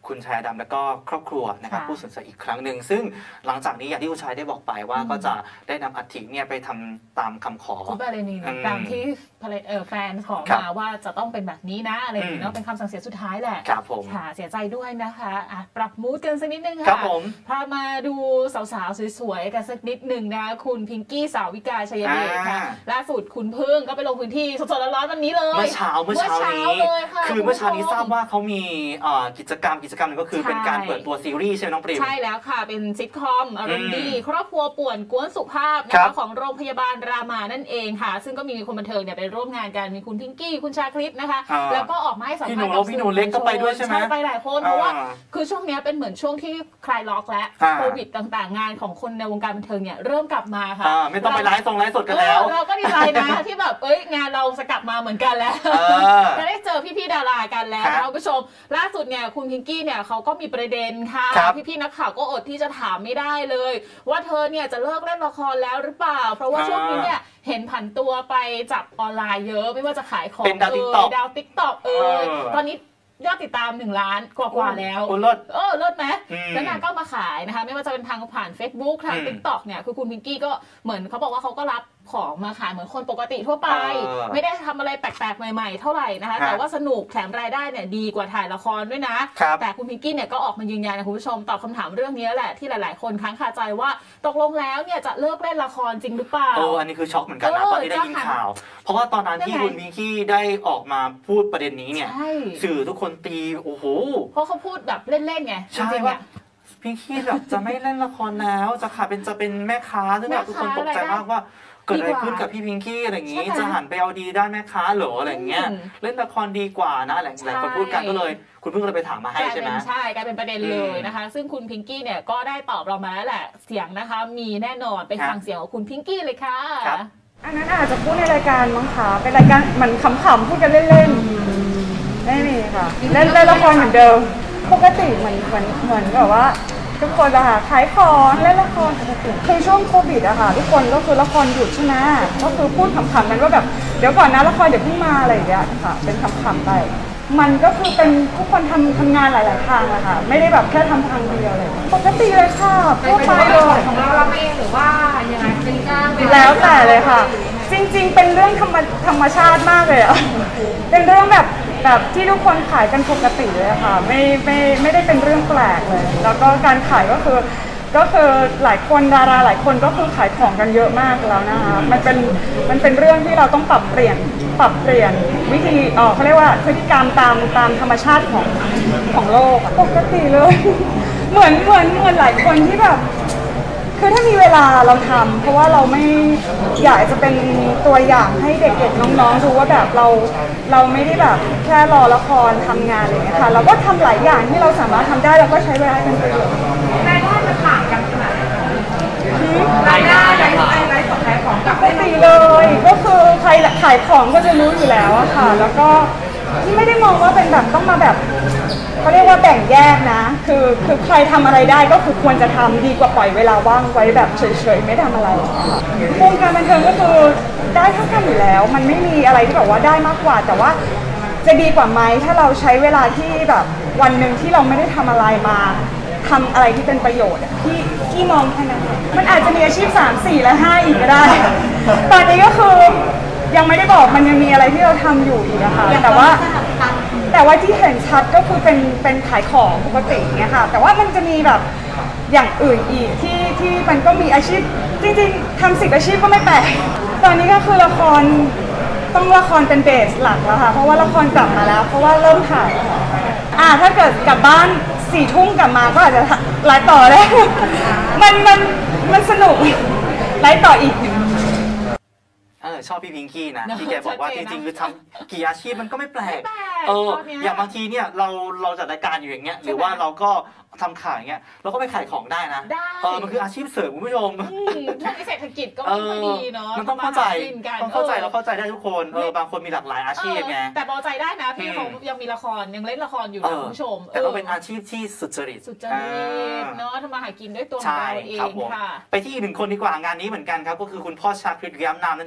คุณชายดำและก็ครอบครัวนะครับผู้สูญเสียอีกครั้งหนึ่งซึ่งหลังจากนี้อย่างที่คุณชายได้บอกไปว่าก็จะได้นำอัฐิเนี่ยไปทำตามคำขอคุณบาเลนีตามที่แฟนขอมาว่าจะต้องเป็นแบบนี้นะอะไรอย่างเงี้ยเป็นคำสั่งเสียสุดท้ายแหละครับผมค่ะเสียใจด้วยนะคะปรับมูดกันสักนิดนึงค่ะพามาดูสาวๆสวยๆกันสักนิดนึงนะคุณพิงกี้สาวิกาชัยเดชค่ะล่าสุดคุณพึ่งก็ไปลงพื้นที่สดๆร้อนๆวันนี้เลยเมื่อเช้าเมื่อเช้านี้คือเมื่อเช้านี้ทราบว่าเขามีกิจกรรมกิจกรรมนึงก็คือเป็นการเปิดตัวซีรีส์ใช่ไหมน้องปริมใช่แล้วค่ะเป็นซิทคอมอารมณ์ดีครอบครัวป่วนกวนสุภาพนะคะของโรงพยาบาลรามานั่นเองค่ะซึ่งก็มีคนบันเทิงเนี่ยไปร่วมงานกันมีคุณพิงกี้คุณชาคริสนะคะแล้วก็ออกมาให้สัมภาษณ์กับพี่หนูเล็กก็ไปด้วยใช่ไหมใช่ไปหลายคนเพราะว่าคือช่วงนี้เป็นเหมือนช่วงที่คลายล็อกและโควิดต่างๆงานของคนในวงการบันเทิงเนี่ยเริ่มกลับมาค่ะไม่ต้องไปไลฟ์ส่งไลฟ์สดกันแล้วเราก็ดีใจนะที่แบบเอ้ยงานเราจะกลับมาเหมือนกันแล้วจะได้เจอพี่ๆดารากันแล้วนะคุณผู้ชมล่าสุดเนี่ยคุณพิงกี้เนี่ยเขาก็มีประเด็นค่ะพี่ๆนักข่าวก็อดที่จะถามไม่ได้เลยว่าเธอเนี่ยจะเลิกเล่นละครแล้วหรือเปล่าเพราะว่าช่วงนี้เนี่ยเห็นผันตัวไปจับออนไลน์เยอะไม่ว่าจะขายของเป็นดาวติ๊กต็อกดาวติ๊กต็อกเออตอนนี้ยอดติดตามหนึ่งล้านกว่าๆแล้วโอ้เลิศเออเลิศไหมแล้วนางก็มาขายนะคะไม่ว่าจะเป็นทางผ่าน Facebook ทาง ติ๊กต็อก เนี่ยคือคุณพิงกี้ก็เหมือนเขาบอกว่าเขาก็รับของมาขายเหมือนคนปกติทั่วไปไม่ได้ทำอะไรแปลกๆใหม่ๆเท่าไหร่นะคะแต่ว่าสนุกแถมรายได้เนี่ยดีกว่าถ่ายละครด้วยนะแต่คุณพิงกี้เนี่ยก็ออกมายืนยันนะคุณผู้ชมตอบคำถามเรื่องนี้แหละที่หลายๆคนค้างคาใจว่าตกลงแล้วเนี่ยจะเลิกเล่นละครจริงหรือเปล่าโอ้อันนี้คือช็อกเหมือนกันนะตอนที่ได้ยินข่าวเพราะว่าตอนนั้นที่คุณพิงกี้ได้ออกมาพูดประเด็นนี้เนี่ยสื่อทุกคนตีโอ้โหเพราะเขาพูดแบบเล่นๆไงจริงๆว่าพิงกี้แบบจะไม่เล่นละครแล้วจะขาเป็นจะเป็นแม่ค้าซึ่งแบบทุกคนตกใจมากว่าเกิดอะไรขึ้นกับพี่พิงกี้อะไรอย่างนี้จะหันไปเอาดีด้านแม่ค้าเหรออะไรอย่างเงี้ยเล่นละครดีกว่านะอะไรหลายคนพูดกันก็เลยคุณเพิ่งเลยไปถามมาให้ใช่ไหมใช่กลายเป็นประเด็นเลยนะคะซึ่งคุณพิงกี้เนี่ยก็ได้ตอบเรามาแล้วแหละเสียงนะคะมีแน่นอนไปฟังเสียงของคุณพิงกี้เลยค่ะอันนั้นอาจจะพูดในรายการมั้งคะเป็นรายการมันขำๆพูดกันเล่นๆไม่มีค่ะเล่นเล่นละครเหมือนเดิมปกติเหมือนเหมือนเหมือนแบบว่าทุกคนอะค่ะขายของเล่นละครปกติคือช่วงโควิดอะค่ะทุกคนก็คือละครหยุดใช่ไหมก็คือพูดขำๆกันว่าแบบเดี๋ยวก่อนนะละครเดี๋ยวเพิ่งมาอะไรอย่างเงี้ยค่ะเป็นขำๆไปมันก็คือเป็นทุกคนทำทำงานหลายๆทางอะค่ะไม่ได้แบบแค่ทำทางเดียวเลยปกติเลยค่ะทั่วไปเลยของเราเราเองหรือว่ายังไงเป็นจ้างแล้วแต่เลยค่ะจริงๆเป็นเรื่องธรรมธรรมชาติมากเลยอะเป็นเรื่องแบบแบบที่ทุกคนขายกันปกติเลยค่ะไม่ไม่ไม่ได้เป็นเรื่องแปลกเลยแล้วก็การขายก็คือก็คือหลายคนดาราหลายคนก็คือขายของกันเยอะมากแล้วนะคะมันเป็นมันเป็นเรื่องที่เราต้องปรับเปลี่ยนปรับเปลี่ยนวิธีเออเขาเรียกว่าพฤติกรรมตามตามธรรมชาติของของโลกปกติเลยเหมือนเหมือนเหมือนหลายคนที่แบบคือถ้ามีเวลาเราทำเพราะว่าเราไม่อยากจะเป็นตัวอย่างให้เด็กๆน้องๆดูว่าแบบเราเราไม่ได้แบบแค่รอละครทำงานอะไรอย่างเงี้ยค่ะเราก็ทำหลายอย่างที่เราสามารถทำได้แล้วก็ใช้เวลาเป็นประโยชน์รายได้มันต่างกันขนาดไหนรายได้รายได้รายสดขายของกับปกติเลยก็คือใครขายของก็จะรู้อยู่แล้วอะค่ะแล้วก็ไม่ได้มองว่าเป็นแบบต้องมาแบบเขาเรียกว่าแบ่งแยกนะคือคือใครทำอะไรได้ก็คือควรจะทำดีกว่าปล่อยเวลาว่างไว้แบบเฉยๆไม่ทำอะไรวงการบันเทิงก็คือได้เท่ากันอยู่แล้วมันไม่มีอะไรที่แบบว่าได้มากกว่าแต่ว่าจะดีกว่าไหมถ้าเราใช้เวลาที่แบบวันหนึ่งที่เราไม่ได้ทำอะไรมาทำอะไรที่เป็นประโยชน์ที่ที่มองแค่นั้นมันอาจจะมีอาชีพสามสี่และห้าอีกก็ได้ตอนนี้ก็คือยังไม่ได้บอกมันยังมีอะไรที่เราทำอยู่อีกนะคะแต่ว่าแต่ว่าที่เห็นชัดก็คือเป็นเป็นขายของปกติเงี้ยค่ะแต่ว่ามันจะมีแบบอย่างอื่นอีกที่ที่มันก็มีอาชีพจริงๆทำสิบอาชีพก็ไม่แปลกตอนนี้ก็คือละครต้องละครเป็นเบสหลักแล้วค่ะเพราะว่าละครกลับมาแล้วเพราะว่าเริ่มถ่ายอ่าถ้าเกิดกลับบ้านสี่ทุ่มกลับมาก็อาจจะไลฟ์ต่อได้มันมันมันสนุกไลฟ์ต่ออีกเออชอบพี่พิงกี้นะที่แกบอกว่าจริงๆคือทำกี่อาชีพมันก็ไม่แปลกเอออย่างบางทีเนี่ยเราเราจัดรายการอยู่อย่างเงี้ยหรือว่าเราก็ทำขายเงี้ยเราก็ไปขายของได้นะเออมันคืออาชีพเสริมคุณผู้ชมช่วงนี้เศรษฐกิจก็ไม่ค่อยดีเนาะมันต้องเข้าใจต้องเข้าใจเราเข้าใจได้ทุกคนเออบางคนมีหลากหลายอาชีพไงแต่พอใจได้นะพี่เขายังมีละครยังเล่นละครอยู่นะคุณผู้ชมแต่ต้องเป็นอาชีพที่สุจริตสุจริตเนาะทำมาหากินด้วยตัวเราเองค่ะไปที่อีกหนึ่งคนดีกว่างานนี้เหมือนกันครับก็คือคุณพ่อชาคริตย้ำนามนั่นเองนี่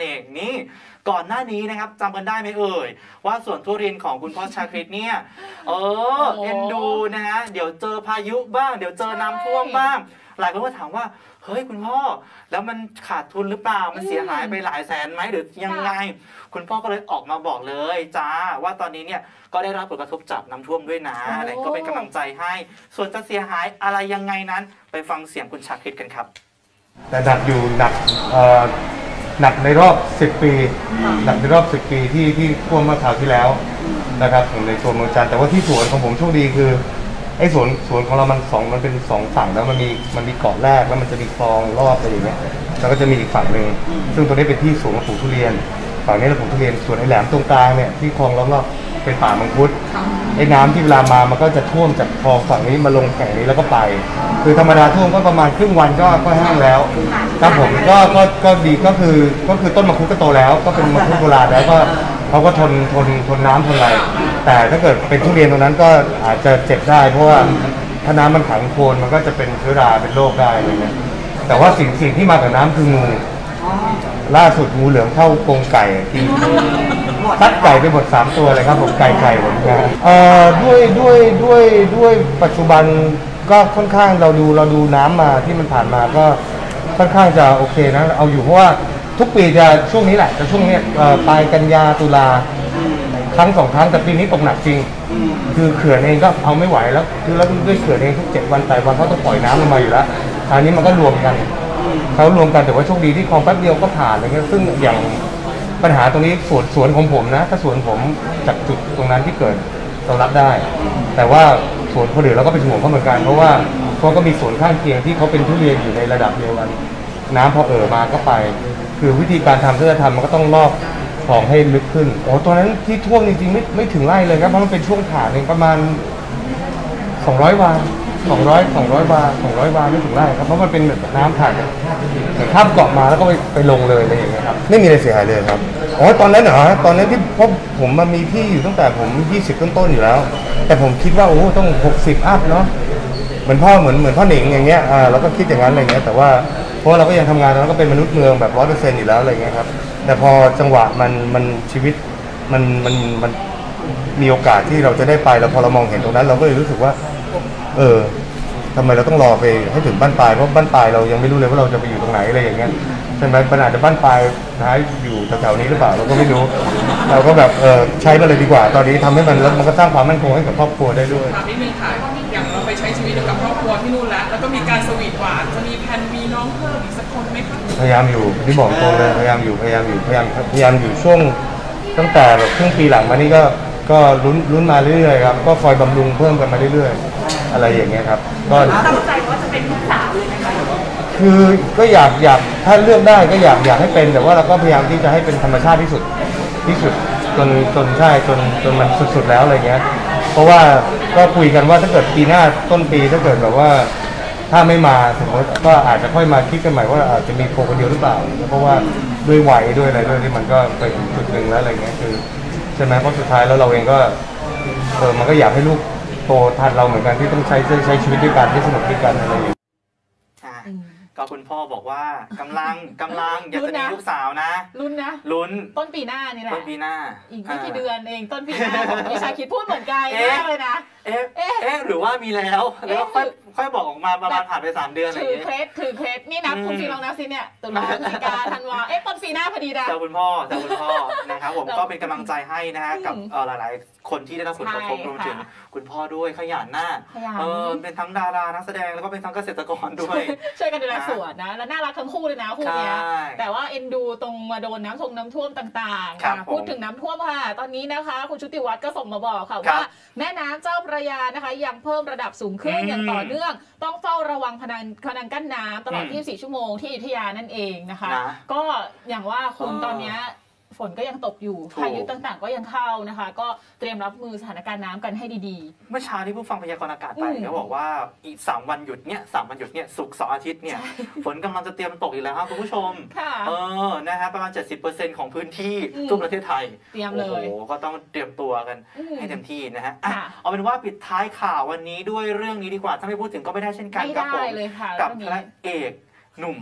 นี่ก่อนหน้านี้นะครับจำกันได้ไหมเอ่ยว่าสวนทุเรียนของคุณพ่อชาคริตเนี่ยเออเอ็นดูนะฮะเดี๋ยวเจอพายุบ้างเดี๋ยวเจอน้ำท่วมบ้างหลายคนก็ถามว่าเฮ้ยคุณพ่อแล้วมันขาดทุนหรือเปล่ามันเสียหายไปหลายแสนไหมหรือยังไงคุณพ่อก็เลยออกมาบอกเลยจ้าว่าตอนนี้เนี่ยก็ได้รับผลกระทบจากน้ำท่วมด้วยนะอะไรก็เป็นกำลังใจให้ส่วนจะเสียหายอะไรยังไงนั้นไปฟังเสียงคุณชาคริตกันครับแต่หนักอยู่หนักหนักในรอบสิบปีหนักในรอบสิบปีที่ที่ท่วมเมื่อคราวที่แล้วนะครับผมในโซนเมืองจันทร์แต่ว่าที่สวนของผมโชคดีคือไอ้สวนสวนของเรามันสองมันเป็นสองฝั่งแล้วมันมีมันมีเกาะแรกแล้วมันจะมีคลองรอบอะไรอย่างเงี้ยแล้วก็จะมีอีกฝั่งหนึ่งซึ่งตัวนี้เป็นที่สวนของปลูกทุเรียนฝั่งนี้เราปลูกทุเรียนส่วนไอ้แหลมตรงกลางเนี่ยที่คลองรอบๆเป็นป่ามังคุดไอ้น้ำที่เวลามามันก็จะท่วมจากคลองฝั่งนี้มาลงแข่งนี้แล้วก็ไปคือธรรมดาท่วมก็ประมาณครึ่งวันก็ก็แห้งแล้วครับผมก็ก็ก็ดีก็คือก็คือต้นมังคุดก็โตแล้วก็เป็นมังคุดโบราณแล้วก็เขาก็ทนทนทนน้ำทนอะไรแต่ถ้าเกิดเป็นทุเรียนตรงนั้นก็อาจจะเจ็บได้เพราะว่าถ้าน้ำมันขังโคลนมันก็จะเป็นเชื้อราเป็นโรคได้อะไรเงี้ยแต่ว่าสิ่งสิ่งที่มากับน้ำคืองูล่าสุดงูเหลือมเข้ากรงไก่กินซัดไก่ไปหมดสามตัวเลยครับผมไก่ไก่หมดนะเอ่อด้วยด้วยด้วยด้วยปัจจุบันก็ค่อนข้างเราดูเราดูน้ำมาที่มันผ่านมาก็ค่อนข้างจะโอเคนะเอาอยู่เพราะว่าทุกปีจะช่วงนี้แหละแต่ช่วงนี้ปลายกันยาตุลาครั้งสองครั้งแต่ปีนี้ตกหนักจริงคือเขื่อนเองก็เอาไม่ไหวแล้วคือแล้วด้วยเขื่อนเองทุกเจ็ดวันแปดวันเขาต้องปล่อยน้ำลงมาอยู่แล้วอันนี้มันก็รวมกันเขารวมกันแต่ว่าโชคดีที่คลองแป๊บเดียวก็ผ่านอะไรเงี้ยซึ่งอย่างปัญหาตรงนี้สวนสวนของผมนะถ้าสวนผมจากจุดตรงนั้นที่เกิดเรารับได้แต่ว่าสวนคนอื่นเราก็เป็นห่วงเขาเหมือนกันเพราะว่าเขาก็มีสวนข้างเคียงที่เขาเป็นทุเรียนอยู่ในระดับเดียวกันน้ำพอเอ่อมาก็ไปคือวิธีการทำถ้าจะทำมันก็ต้องลอกคลองให้ลึกขึ้นโอ้ตอนนั้นที่ท่วมจริงๆไม่ไม่ถึงไร่เลยครับเพราะมันเป็นช่วงผ่านเองประมาณสองร้อยวาสองร้อย สองร้อยวาสองร้อยวาไม่ถึงไร่ครับเพราะมันเป็นแบบน้ำผ่านเหมือนข้ามเกาะมาแล้วก็ไปไปลงเลยอะไรอย่างเงี้ยครับไม่มีอะไรเสียหายเลยครับอ๋อตอนนั้นเหรอตอนนั้นที่พบผมมามีที่อยู่ตั้งแต่ผมยี่สิบต้นๆอยู่แล้วแต่ผมคิดว่าโอ้ต้องหกสิบอัพเนาะเหมือนพ่อเหมือนเหมือนพ่อหนิงอย่างเงี้ยอ่าเราก็คิดอย่างนั้นอะไรเงี้ยแต่ว่าเพราะเราก็ยังทำงานแล้วก็เป็นมนุษย์เมืองแบบร้อยเปอร์เซ็นต์อยู่แล้วอะไรเงี้ยครับแต่พอจังหวะมันมันชีวิตมันมันมันมีโอกาสที่เราจะได้ไปแล้วพอเรามองเห็นตรงนั้นเราก็เลยรู้สึกว่าเออทำไมเราต้องรอไปให้ถึงบ้านปลายเพราะบ้านปลายเรายังไม่รู้เลยว่าเราจะไปอยู่ตรงไหนอะไรอย่างเงี้ยใช่ไหมปัญหาจะบ้านปลายท้ายอยู่แถวๆนี้หรือเปล่าเราก็ไม่รู้เราก็แบบเออใช้มาเลยดีกว่าตอนนี้ทำให้มันแล้วมันก็สร้างความมั่นคงให้กับครอบครัวได้ด้วยค่ะพี่มีค่ะอย่างเราไปใช้ชีวิตกับครอบครัวที่นู่นแล้วแล้วก็มีการสวีทหวานจะมีแผนมีน้องเพิ่มอีกสักคนไหมคะพยายามอยู่ที่บอกตรงเลยพยายามอยู่พยายามอยู่พยายามพยายามอยู่ช่วงตั้งแต่แบบครึ่งปีหลังมานี่ก็ก็ลุ้นลุ้นมาเรื่อยๆครับก็คอยบำรุงเพิ่มกันมาเรื่อยๆอะไรอย่างเงี้ยครับก็ตั้งใจว่าจะเป็นลูกสาวเลยไหมคะคือก็อยากอยากถ้าเลือกได้ก็อยากอยากให้เป็นแต่ว่าเราก็พยายามที่จะให้เป็นธรรมชาติที่สุดที่สุดจนจนใช่จนจนมันสุดๆแล้วอะไรเงี้ยเพราะว่าก็คุยกันว่าถ้าเกิดปีหน้าต้นปีถ้าเกิดแบบว่าถ้าไม่มาสมมติก็อาจจะค่อยมาคิดกันใหม่ว่าอาจจะมีโคคนเดียวหรือเปล่าเพราะว่าด้วยวัยด้วยอะไรด้วยที่มันก็ไปถึงจุดหนึ่งแล้วอะไรเงี้ยคือใช่ไหมเพราะสุดท้ายแล้วเราเองก็เออมันก็อยากให้ลูกโตทันเราเหมือนกันที่ต้องใช้ใช้ชีวิตด้วยกันที่สนุกด้วยกันอะไรอย่างเงี้ยก็คุณพ่อบอกว่ากำลังกำลังอยากจะมีลูกสาวนะลุ้นนะลุ้นต้นปีหน้านี่แหละต้นปีหน้าอีกไม่กี่เดือนเองต้นปีหน้าของพี่ชาคิดพูดเหมือนกันมากเลยนะเอ๊ะเอ๊ะหรือว่ามีแล้วแล้วค่อยค่อยบอกออกมาประมาณผ่านไปสามเดือนอะไรอย่างเงี้ยถือเคล็ดถือเคล็ดนี่นับคุณฟีลองนับสิเนี่ยตุลาพฤศจิกาธันวาเอ๊ะต้นปีหน้าพอดีนะแต่คุณพ่อแต่คุณพ่อนะครับผมก็เป็นกำลังใจให้นะฮะกับหลายๆคนที่ได้รับผลกระทบรวมถึงคุณพ่อด้วยขยันหน้าเออเป็นทั้งดารานักแสดงแล้วก็เป็นทั้งเกษตรกรด้วยช่วยกันดูแลสวนนะแล้วน่ารักทั้งคู่เลยนะคู่นี้แต่ว่าเอ็นดูตรงมาโดนน้ำทงน้ำท่วมต่างๆพูดถึงน้ำท่วมค่ะตอนนี้นะคะคุณชุติวัฒน์ก็ส่งมาบอกค่ะว่าแม่น้ำเจ้าพระยานะคะยังเพิ่มระดับสูงขึ้นอย่างต่อเนื่องต้องเฝ้าระวังพนังพนังกั้นน้ำตลอดยี่สิบสี่ชั่วโมงที่อยุธยานั่นเองนะคะก็อย่างว่าคุณตอนนี้ฝนก็ยังตกอยู่พายุต่างๆก็ยังเข้านะคะก็เตรียมรับมือสถานการณ์น้ำกันให้ดีๆเมื่อเช้าที่ผู้ฟังพยากรณ์อากาศไปเขาบอกว่าอีกสามวันหยุดเนี่ยสามวันหยุดเนี่ยศุกร์เสาร์อาทิตย์เนี่ยฝนกำลังจะเตรียมตกอีกแล้วครับคุณผู้ชมเออนะฮะประมาณ เจ็ดสิบเปอร์เซ็นต์ ของพื้นที่ทั่วประเทศไทยเตรียมเลยโอ้โหก็ต้องเตรียมตัวกันให้เต็มที่นะฮะเอาเป็นว่าปิดท้ายข่าววันนี้ด้วยเรื่องนี้ดีกว่าถ้าไม่พูดถึงก็ไม่ได้เช่นกันครับผมกับพระเอกหนุ่ม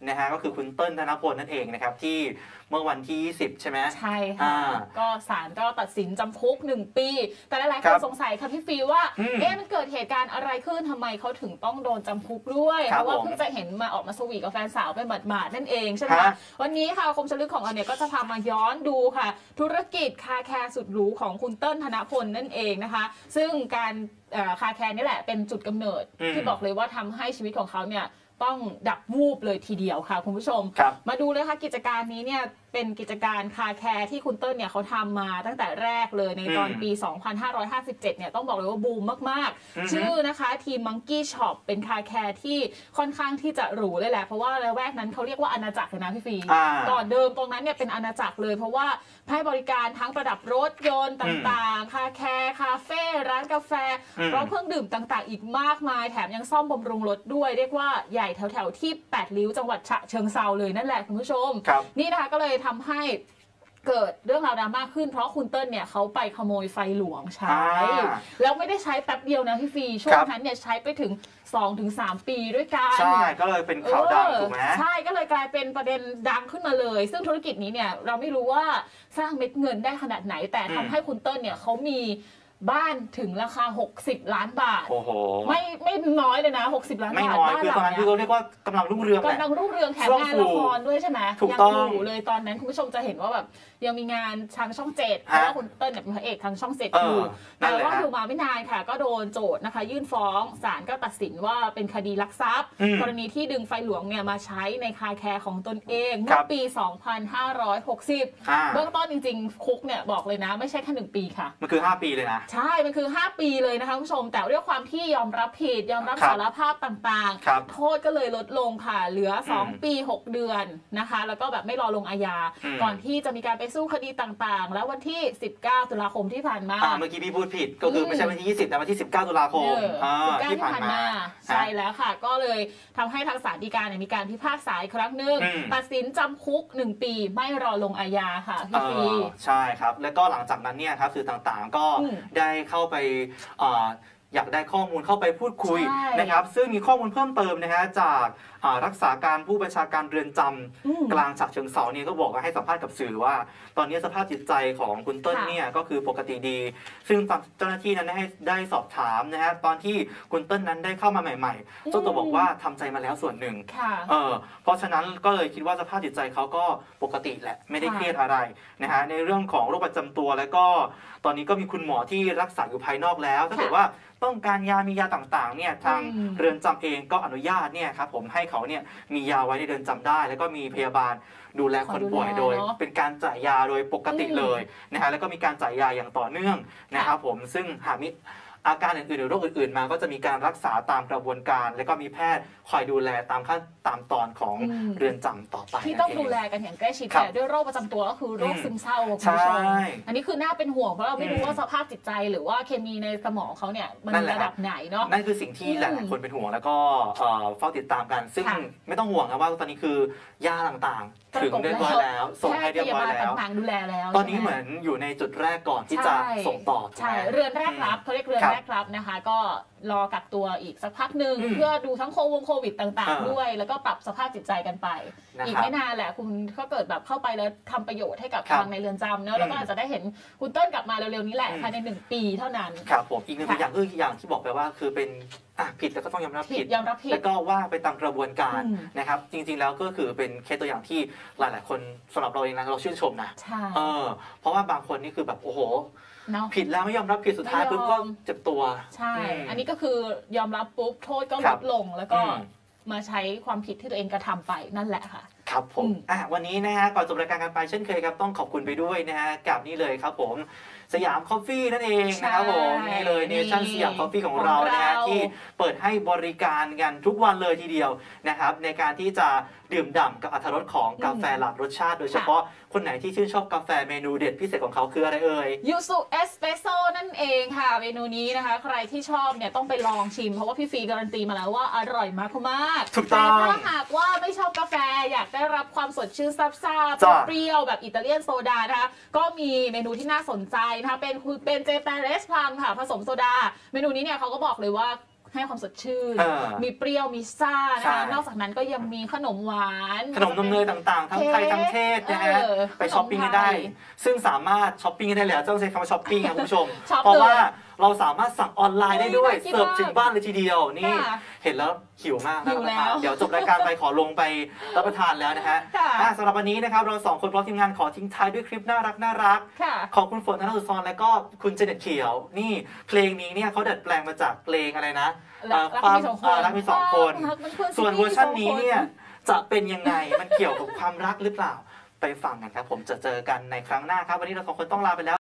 นะฮะก็คือคุณเติ้ลธนพลนั่นเองนะครับที่เมื่อวันที่ยี่สิบใช่ไหมใช่ค่ะก็ศาลก็ตัดสินจำคุกหนึ่งปีแต่หลายๆคนสงสัยค่ะพี่ฟีว่าเอ๊ะมันเกิดเหตุการณ์อะไรขึ้นทำไมเขาถึงต้องโดนจำคุกด้วยเพราะว่าเพิ่งจะเห็นมาออกมาสวีทกับแฟนสาวไปหมาดๆนั่นเองใช่ไหมวันนี้ค่ะคมชลึกของเราเนี่ยก็จะพามาย้อนดูค่ะธุรกิจคาแคร์สุดหรูของคุณเติ้ลธนพลนั่นเองนะคะซึ่งการคาแคร์นี่แหละเป็นจุดกำเนิดที่บอกเลยว่าทำให้ชีวิตของเขาเนี่ยต้องดับวูบเลยทีเดียวค่ะคุณผู้ชมมาดูเลยค่ะกิจการนี้เนี่ยเป็นกิจการคาแคร์ที่คุณเติ้ลเนี่ยเขาทำมาตั้งแต่แรกเลยในตอนปี สองพันห้าร้อยห้าสิบเจ็ด เนี่ยต้องบอกเลยว่าบูมมากๆชื่อนะคะทีม Monkey Shop เป็นคาแคร์ที่ค่อนข้างที่จะหรูเลยแหละเพราะว่าระแวกนั้นเขาเรียกว่าอาณาจักรเลยนะพี่ฟีก่อนเดิมตรงนั้นเนี่ยเป็นอาณาจักรเลยเพราะว่าให้บริการทั้งประดับรถยนต์ต่างๆคาแคร์คาเฟ่ร้านกาแฟร้านเครื่องดื่มต่างๆอีกมากมายแถมยังซ่อมบำรุงรถด้วยเรียกว่าใหญ่แถวๆที่แปดริ้วจังหวัดฉะเชิงเทราเลยนั่นแหละคุณผู้ชมนี่นะคะก็เลยทำให้เกิดเรื่องราวดราม่าขึ้นเพราะคุณเติ้ลเนี่ยเขาไปขโมยไฟหลวงใช้แล้วไม่ได้ใช้แป๊บเดียวนะพี่ฟีช่วงนั้นเนี่ยใช้ไปถึง สองถึงสาม ปีด้วยกันใช่ก็เลยเป็นข่าวดังถูกไหมใช่ก็เลยกลายเป็นประเด็นดังขึ้นมาเลยซึ่งธุรกิจนี้เนี่ยเราไม่รู้ว่าสร้างเม็ดเงินได้ขนาดไหนแต่ทำให้คุณเติ้ลเนี่ยเขามีบ้านถึงราคาหกสิบล้านบาทโอ้โหไม่ไม่น้อยเลยนะหกสิบล้านบาทไม่น้อยคือตอนนั้นคือเขาเรียกว่ากำลังรุ่งเรืองกำลังรุ่งเรืองแถมงานละครด้วยใช่ไหมยังอยู่เลยตอนนั้นคุณผู้ชมจะเห็นว่าแบบยังมีงานทางช่องเจ็ดเพราะว่าคุณเติ้ลเป็นพระเอกทางช่องเจ็ดอยู่แต่ว่าอยู่มาไม่นานค่ะก็โดนโจทย์นะคะยื่นฟ้องศาลก็ตัดสินว่าเป็นคดีลักทรัพย์กรณีที่ดึงไฟหลวงเนี่ยมาใช้ในคาแคร์ของตนเองเมื่อปีสองพันห้าร้อยหกสิบเบื้องต้นจริงๆคุกเนี่ยบอกเลยนะไม่ใช่แค่หนึ่งปีค่ะมันคือห้าปีเลยนะใช่มันคือห้าปีเลยนะคะคุณผู้ชมแต่ด้วยความที่ยอมรับผิดยอมรับสารภาพต่างๆโทษก็เลยลดลงค่ะเหลือสองปีหกเดือนนะคะแล้วก็แบบไม่รอลงอาญาก่อนที่จะมีการไปสู้คดีต่างๆแล้ววันที่สิบเก้าตุลาคมที่ผ่านมาเมื่อกี้พี่พูดผิดก็คือไม่ใช่วันที่ยี่สิบแต่วันที่สิบเก้าตุลาคมที่ผ่านมาใช่แล้วค่ะก็เลยทำให้ทางศาลฎีกาเนี่ยมีการพิพากษาอีกครั้งหนึ่งตัดสินจำคุกหนึ่งปีไม่รอลงอาญาค่ะพี่ฟีใช่ครับแล้วก็หลังจากนั้นเนี่ยครับสื่อต่างๆก็ได้เข้าไปอยากได้ข้อมูลเข้าไปพูดคุยนะครับซึ่งมีข้อมูลเพิ่มเติมนะฮะจากรักษาการผู้บัญชาการเรือนจำกลางฉะเชิงเทราเนี่ยก็บอกว่าให้สัมภาษณ์กับสื่อว่าตอนนี้สภาพจิตใจของคุณเติ้ลเนี่ยก็คือปกติดีซึ่งเจ้าหน้าที่นั้นได้ได้สอบถามนะฮะตอนที่คุณเติ้ลนั้นได้เข้ามาใหม่ๆเจ้าตัวบอกว่าทำใจมาแล้วส่วนหนึ่งเออเพราะฉะนั้นก็เลยคิดว่าสภาพจิตใจเขาก็ปกติแหละไม่ได้เครียดอะไรนะฮะในเรื่องของโรคประจำตัวแล้วก็ตอนนี้ก็มีคุณหมอที่รักษาอยู่ภายนอกแล้วถ้าเกิดว่าต้องการยามียาต่างๆเนี่ยทางเรือนจำเองก็อนุญาตเนี่ยครับผมให้เขาเนี่ยมียาไว้ในเรือนจำได้แล้วก็มีพยาบาลดูแลคนป่วยโดยเป็นการจ่ายยาโดยปกติเลยนะฮะแล้วก็มีการจ่ายยาอย่างต่อเนื่องนะครับผมซึ่งหากมีอาการอื่นๆหรือโรคอื่นๆมาก็จะมีการรักษาตามกระบวนการแล้วก็มีแพทย์คอยดูแลตามขั้นตามตอนของเรือนจำต่อไปที่ต้องดูแลกันอย่างใกล้ชิดแต่ด้วยโรคประจำตัวก็คือโรคซึมเศร้าคุณผู้ชมอันนี้คือน่าเป็นห่วงเพราะเราไม่รู้ว่าสภาพจิตใจหรือว่าเคมีในสมองเขาเนี่ยมันระดับไหนเนาะนั่นคือสิ่งที่หลายๆคนเป็นห่วงแล้วก็เฝ้าติดตามกันซึ่งไม่ต้องห่วงนะว่าตอนนี้คือยาต่างๆถึงเรียบร้อยแล้วส่งให้เรียบร้อยแล้วต่างๆดูแลแล้วตอนนี้เหมือนอยู่ในจุดแรกก่อนที่จะส่งต่อใช่เรือนแรกรับเขาเรียกเรือนแรกรับนะคะก็รอกักตัวอีกสักพักหนึ่งเพื่อดูทั้งโควงโควิดต่างๆด้วยแล้วก็ปรับสภาพจิตใจกันไปอีกไม่นานแหละคุณก็เกิดแบบเข้าไปแล้วทำประโยชน์ให้กับทางในเรือนจำเนอะแล้วก็อาจจะได้เห็นคุณเติ้ลกลับมาเร็วๆนี้แหละภายในหนึ่งปีเท่านั้นครับผมอีกหนึ่งอย่างเอออีกอย่างที่บอกไปว่าคือเป็นผิดแล้วก็ต้องยอมรับผิดยอมรับผิดแล้วก็ว่าไปตามกระบวนการนะครับจริงๆแล้วก็คือเป็นเคสตัวอย่างที่หลายๆคนสำหรับเราเองนะเราชื่นชมนะเออเพราะว่าบางคนนี่คือแบบโอ้โหผิดแล้วไม่ยอมรับผิดสุดท้ายปุ๊บก็เจ็บตัวใช่อันนี้ก็คือยอมรับปุ๊บโทษก็ลดลงแล้วก็มาใช้ความผิดที่ตัวเองกระทำไปนั่นแหละค่ะครับผมอ่ะวันนี้นะฮะก่อนจบรายการกันไปเช่นเคยครับต้องขอบคุณไปด้วยนะฮะกับนี่เลยครับผมสยามคอฟฟี่นั่นเองนะครับผมนี่เลยเนชั่นสยามคอฟฟี่ของเรานะฮะที่เปิดให้บริการกันทุกวันเลยทีเดียวนะครับในการที่จะดื่มด่ำกับอรรถรสของกาแฟหลากรสชาติโดยเฉพาะคนไหนที่ชื่นชอบกาแฟเมนูเด็ดพิเศษของเขาคืออะไรเอ่ยยูสุเอสเปรสโซ่นั่นเองค่ะเมนูนี้นะคะใครที่ชอบเนี่ยต้องไปลองชิมเพราะว่าพี่ฟีการันตีมาแล้วว่าอร่อยมากมากแต่ถ้าหากว่าไม่ชอบกาแฟอยากได้รับความสดชื่นซับซ่าเปรี้ยวแบบอิตาเลียนโซดานะคะก็มีเมนูที่น่าสนใจนะคะเป็นคือเป็นเจแปนเรสพลัมค่ะผสมโซดาเมนูนี้เนี่ยเขาก็บอกเลยว่าให้ความสดชื่นเออมีเปรี้ยวมีซ่านะใช่คะนอกจากนั้นก็ยังมีขนมหวานขนมนมเนยต่างๆ ทั้งไทยทั้งเทศนะฮะเออไปช้อปปิ้งกันได้ขนมไทยซึ่งสามารถช้อปปิ้งกันได้เลยต้องใช้คำว่าช้อปปิ้งครับคุณผู้ชมช็อปเพราะเลยว่าเราสามารถสั่งออนไลน์ได้ด้วยเฮ้ยน่ากินเสิร์ฟมากถึงบ้านเลยทีเดียวนี่ค่ะเห็นแล้วหิวมากหิวแล้วเดี๋ยวจบรายการไปขอลงไปรับประทานแล้วนะฮะค่ะอ่ะสำหรับวันนี้นะครับเราสองคนพร้อมทีมงานขอทิ้งท้ายด้วยคลิปน่ารักน่ารักค่ะของคุณฝนธนสุนทรและก็คุณเจเน็ตเขียว นี่เพลงนี้เนี่ยเขาดัดแปลงมาจากเพลงอะไรนะรักเอ่อรักมีสองคนเอ่อรักมีสองคนรักมันควรส่วนเวอร์ชันนี้เนี่ยมีสองจะเป็นยังไง มันเกี่ยวกับความรักหรือเปล่า ไปฟังกันครับ ผมจะเจอกันในครั้งหน้าครับ วันนี้เราสองคนต้องลาไปแล้ว